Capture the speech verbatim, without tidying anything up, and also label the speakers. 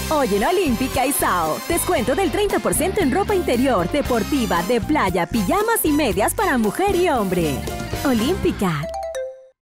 Speaker 1: Hoy en Olímpica y Sao, descuento del treinta por ciento en ropa interior, deportiva, de playa, pijamas y medias para mujer y hombre. Olímpica,